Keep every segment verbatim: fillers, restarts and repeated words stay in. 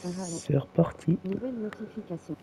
C'est reparti. Nouvelle notification.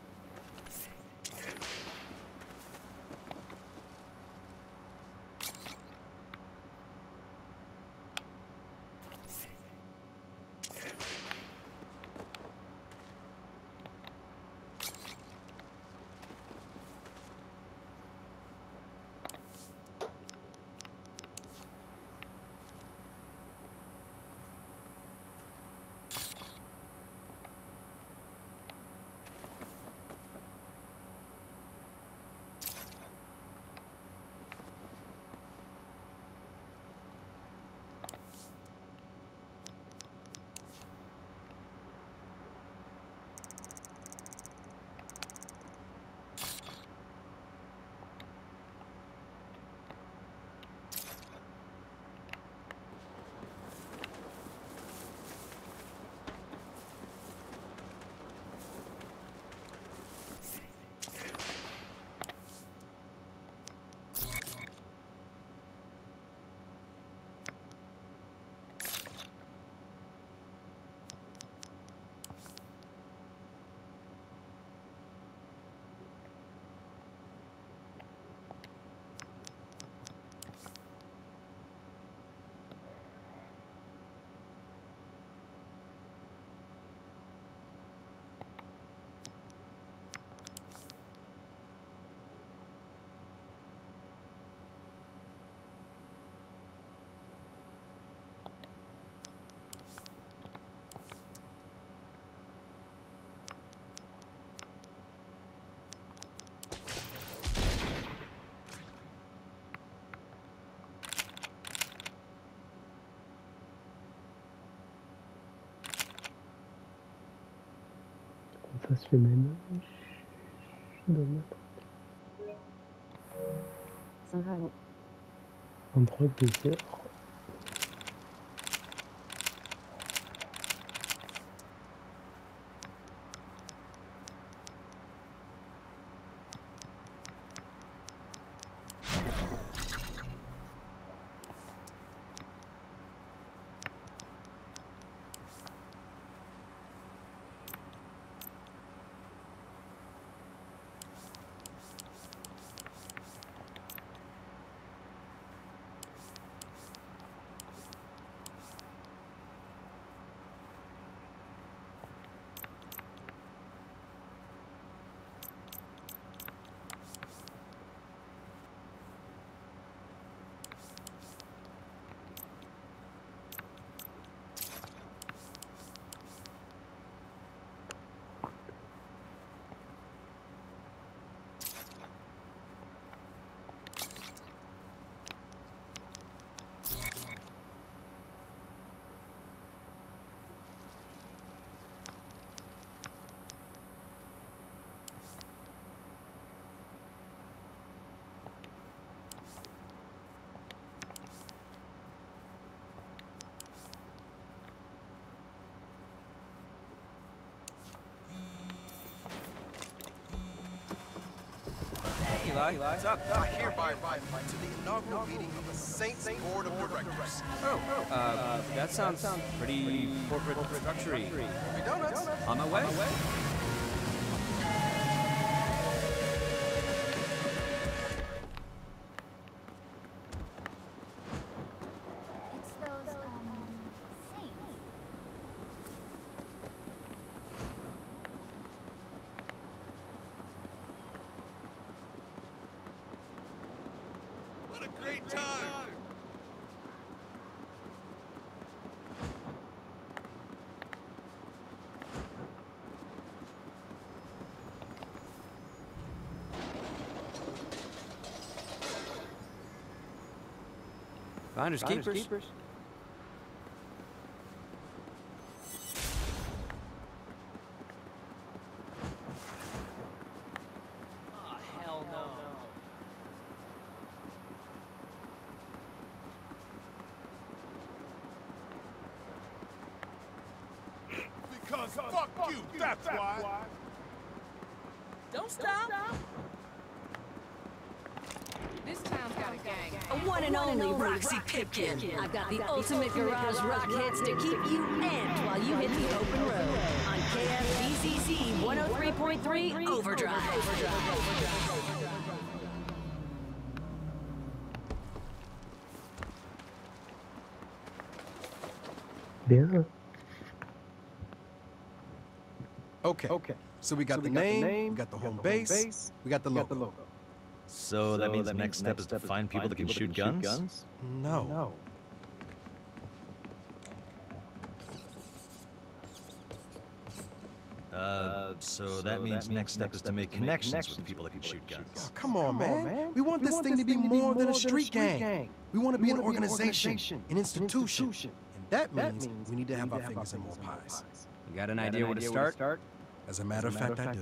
On fasse le ménage dans notre Saint-Vallon. endroit deux heures. Eli, what's up? I hereby invite you to the inaugural meeting of the Saints Board of Directors. Oh, uh, that sounds pretty corporate structure-y. Free donuts. On my way. It's those, um, saints. What a great time! Finders keepers. keepers. Oh, hell no. Because fuck you, that's why. Don't stop. This town's got a gang. A one and only Roxy Pipkin. I've got the ultimate garage rock hits to keep you amped while you hit the open road on K ninety-three point three Overdrive. Bien. Okay. Okay. So we got So the we got the name, name, we got the we got home the home base, base, we got the We got the logo. logo. So that means the next step is to find people that can shoot guns? No. No. Uh, so that means next step is to make connections with people that can shoot guns. Oh, come on, man. We want this thing to be more than a street gang. We want to be an organization, an institution. And that means we need to have our fingers in more pies. You got an idea where to start? As a matter of fact, I do.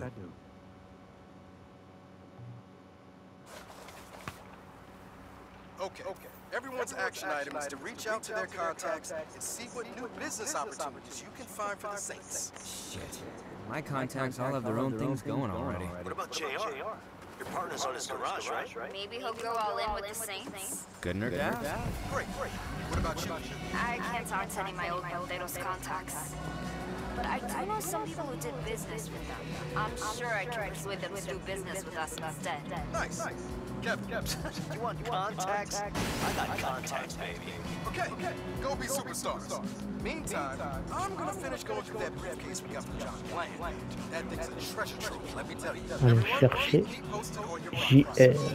Okay. Okay. Everyone's action item is to reach out to their contacts and see what new business opportunities you can find for the Saints. Shit. My contacts all have their own things going already. What about J R? Your partner's on his garage, right? Maybe he'll go all in with the Saints. Good nerd dad? Great, great. What about you? I can't talk to any of my old Balderos contacts. But I do know some people who did business with them. I'm sure I can persuade them to do business with us instead. Nice. Kevin, Kevin. You want contacts? I got contacts, baby. Okay, okay. Go be superstars. Meantime, I'm gonna finish going through that briefcase we got from John Bland. That thing's a treasure trove, let me tell you. Allons chercher J R.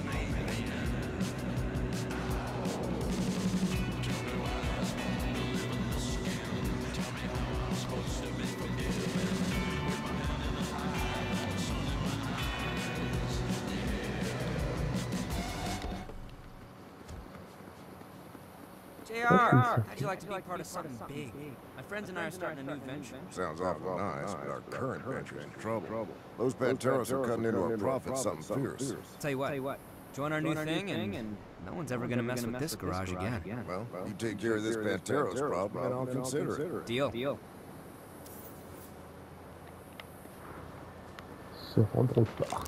J R, how'd you like to be part of something big? My friends and I are starting a new venture. Sounds awful nice, but our current venture's in trouble. Those Panteros are cutting into our profits something fierce. Tell you what, join our new thing and no one's ever gonna mess with this garage again. Well, you take care of this Panteros problem and I'll consider it. Deal. Deal. Se rendre au parc.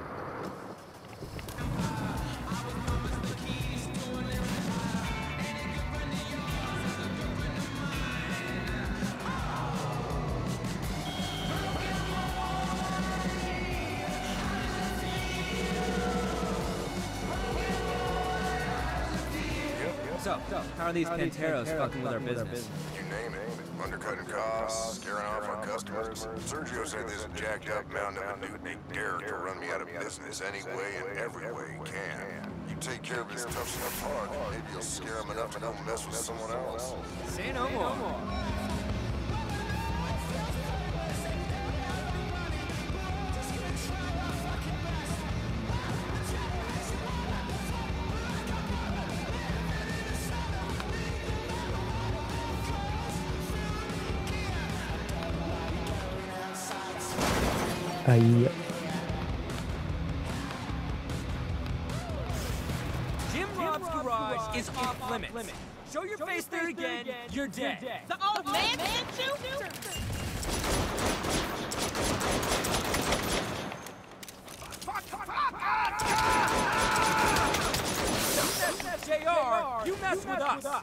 So, how are these Panteros fucking with our business? You name it. Undercutting costs, scaring off our customers. Sergio said there's a jacked up mountain of a dude named Derek to run me out of business any way and every way he can. You take care of his tough stuff hard, maybe you'll scare him enough to go mess with someone else. Say no more. Aïe. Jim Rob's garage is off limits. Show your face there again, you're dead. The old man sent you? J R, you mess with us.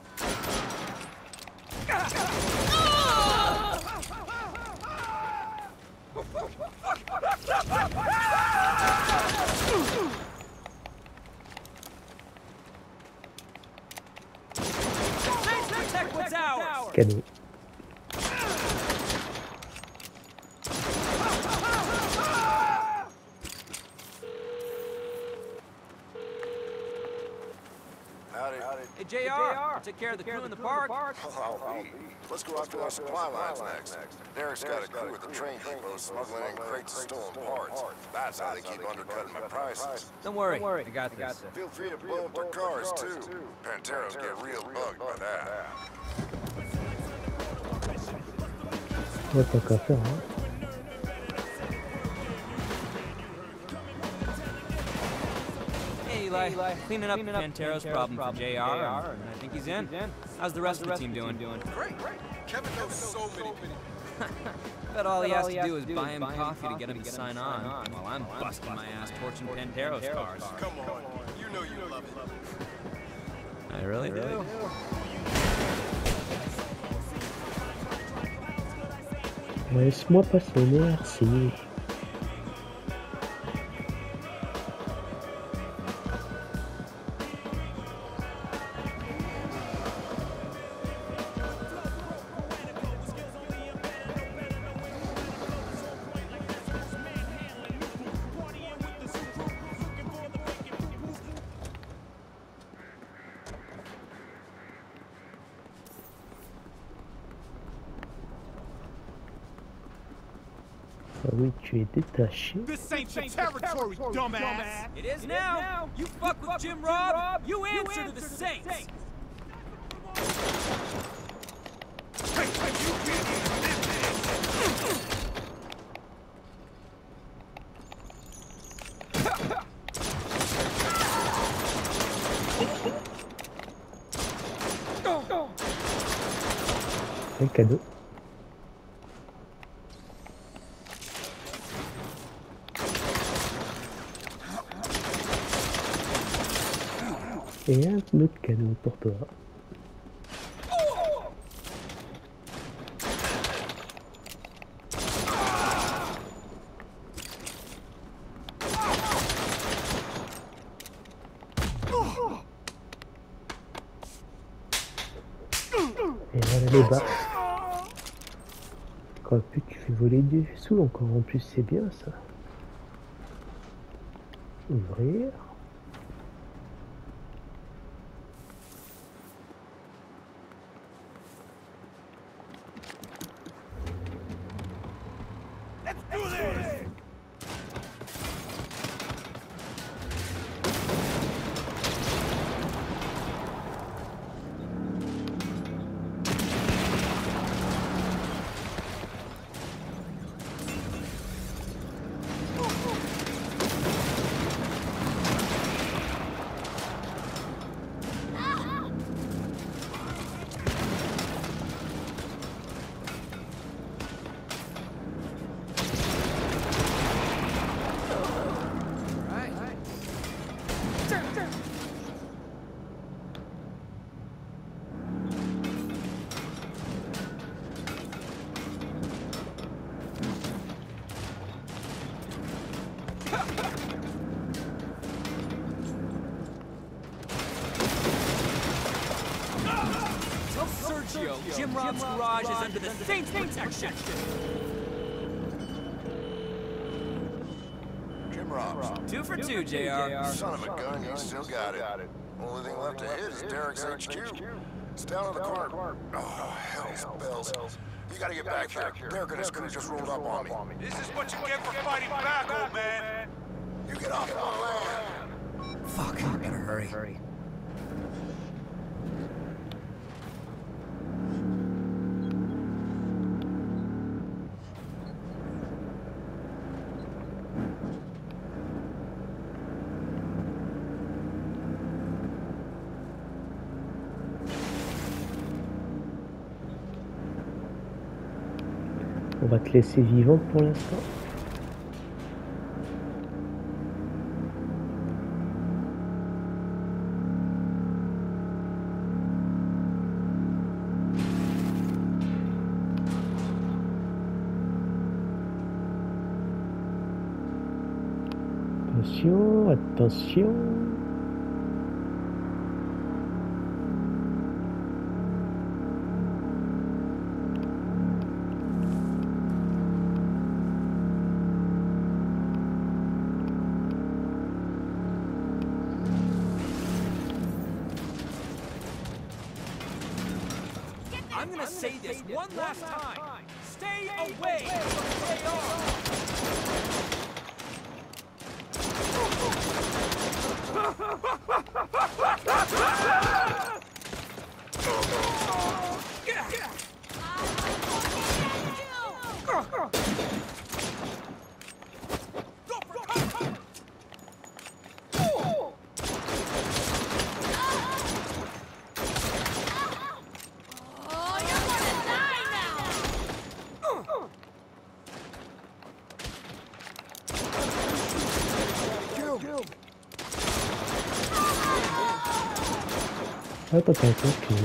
Protect what's ours. Cadeau. Hey, J R, take care of the crew in the park. Oh, let's go after our supply lines next. Derek's got a crew at the train depot smuggling in crates of stolen parts. That's how they keep undercutting my prices. Don't worry, I got this. Feel free to blow up their cars, too. Panteros get real bugged by that. Ouais, tant qu'à faire, hein. Hey, Eli, cleaning up Pantero's problem for J R, and I think he's in. How's the rest of the team doing? Great, great. Kevin knows so many people. Bet all he has to do is buy him coffee to get him to sign on, while I'm busting my ass torching Pantero's cars. Come on, you know you love it. I really do. Laisse-moi passer, merci. Ah oui, tu es détaché. This ain't your territory, dumbass. It is now. You fuck with Jim Robb, you answer to the Saints. Hey, hey, you Un cadeau. Et un autre cadeau pour toi. Et voilà les bas. Quand plus tu fais voler du sous encore en plus, c'est bien ça. Ouvrir. Tell Sergio Jim Robb's garage is under the Saints' protection. Jim Robb's. Two for two, J R. Son of a gun, you still got it. Only thing left to hit is Derek's H Q. It's down in the corner. Oh, hell's bells. You gotta get back here. Derek and his crew just rolled up on me. This is what you get for fighting back, old man. You get off my land. Fuck, I better hurry. On va te laisser vivante pour l'instant. Attention, attention. I'm gonna say this one last time. Stay away from J R. Ah, t'as pas encore tué.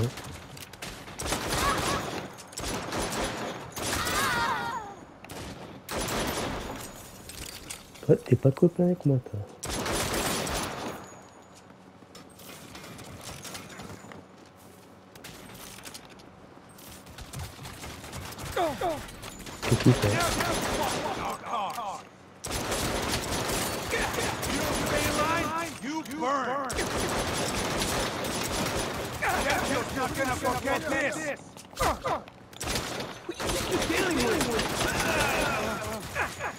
Toi, t'es pas copain avec moi, toi. Qu'est-ce qu'il fait? You burn. You're not gonna forget this. What do you think you're dealing with?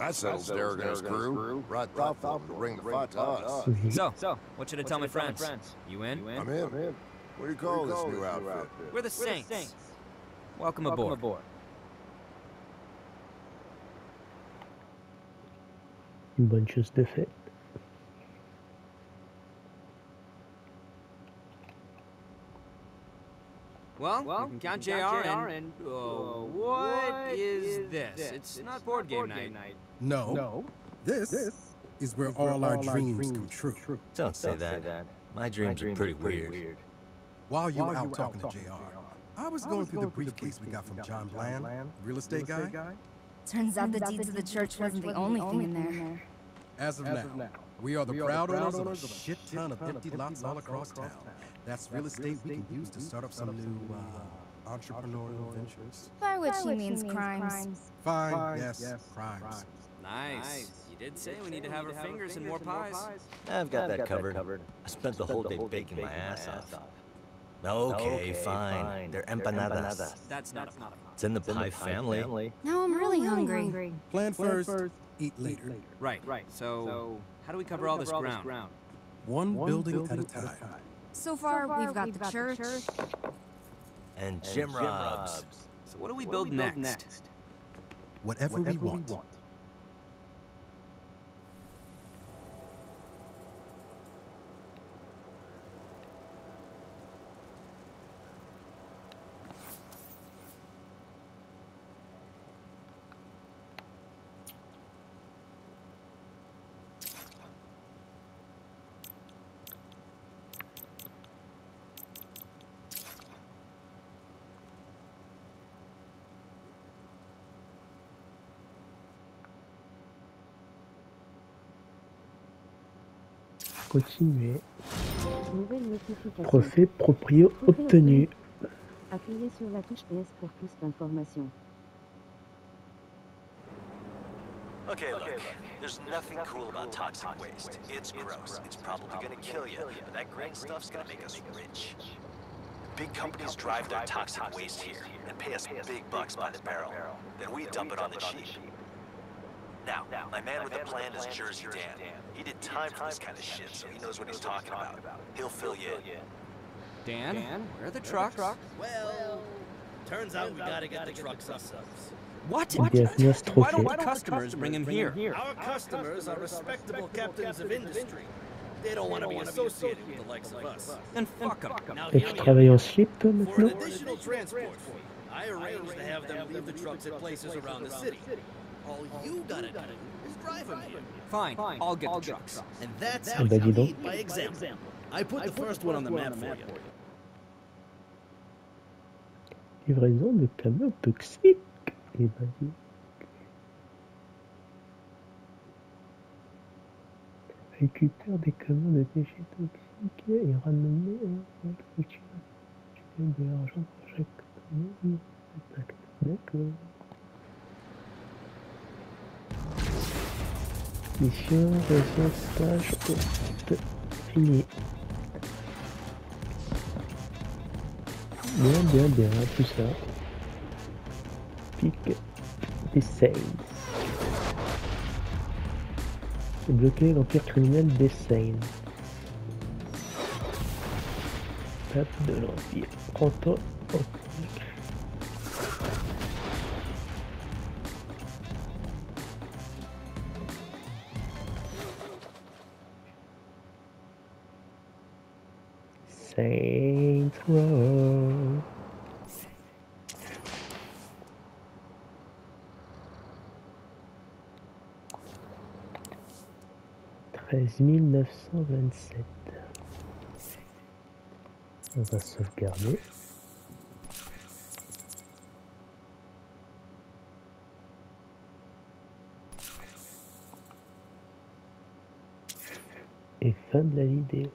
That settles Derek and his crew. Right thoughtful to bring the fight to us. So, so, what should I tell my friends? You in? I'm in. What do you call this new outfit? We're the Saints. Welcome aboard. Une bonne chose de faite. Well, well, you can count J R and... Uh, what is this? It's not board game night. No. No. This, this is where all our dreams come true. Don't say that. My dreams are pretty weird. While you were out talking to J R, I was going through the briefcase we got from John Bland, real estate guy. Turns out the deeds of the church wasn't the only thing in there. As of now, we are the proud owners of a shit ton of empty lots all across town. That's real estate we can use to start up some new uh, entrepreneurial ventures. By which he means crimes. Fine, yes, crimes. Nice. You did say we need to have our fingers in more pies. I've got that covered. I spent the whole day baking my ass off. Okay, fine. They're empanadas. That's not a pie. It's in the pie family. Now I'm really hungry. Plan first, eat later. Right, right. So, how do we cover all this ground? One building at a time. So far, we've got the church. And Jim Robs. So what do we build next? Whatever we want. Continuer. Nouvelle notification. Trophée proprio obtenu. Appuyez sur la touche P S pour plus d'informations. Okay, look, there's nothing cool about toxic waste. It's gross. It's probably gonna kill you, but that green stuff's gonna make us rich. Big companies drive their toxic waste here and pay us big bucks by the barrel. Then we dump it on the cheap. Now, my man with the plan is Jersey Dan. He did time for this kind of shit, so he knows what he's talking about. He'll fill you in. Dan, where are the trucks? Well, turns out we gotta get the trucks ourselves. What? Bienvenue à ce Why don't trophée. customers bring him here? Our customers are respectable captains of industry. They don't want to be associated with the likes of us. Then fuck them. Now, Et tu travailles en ship, toi, for an maintenant? additional transport fee, I arranged to have them leave the trucks at places around the city. All you gotta do is drive them here. Fine, I'll get the trucks. And that's Ah how bah you dis donc. lead by example. I put the first one on the map for you. Livraison de camions toxiques. Et vas-y. Récupère des camions de déchets toxiques et ramène de l'argent pour chaque camion. D'accord. Mission, réseau, stage, poste, fini. Bien, bien, bien, tout ça. Pick des sales. Bloquer l'empire criminel des Sales. Pape de l'empire. Prends-toi au Saints Row. treize mille neuf cent vingt-sept. On va sauvegarder. Et fin de la vidéo.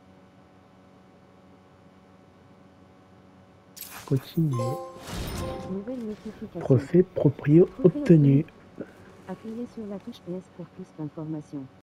Continuer. Nouvelle notification. Trophée proprio obtenu. Appuyez sur la touche P S pour plus d'informations.